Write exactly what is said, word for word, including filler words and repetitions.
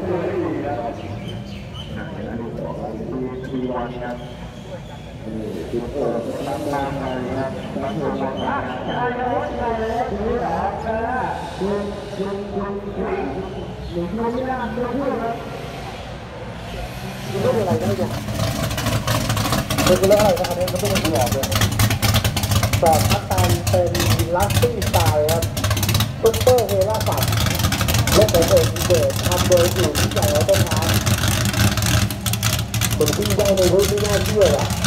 ทีวันครับทีโอ้ทำงานไงครับทำงานไงใช่ครับใช่ครับทีนี้หรอใช่คุณคุณคุณคุณหนึ่งคนไม่ได้ไม่พูดครับมันเป็นอะไรกันเนี่ยมันเป็นอะไรกันเนี่ยมันต้องเป็นหลอกเลยแต่พัฒนาเป็นลัสซี่สไตล์ครับซุปเปอร์เฮล่าปัดและเป็นเอ็นเดอร์ทำโดยอยู่ที่ใหญ่แล้วต้นน้ำคนที่ได้ในรุ่นที่น่าเชื่ออ่ะ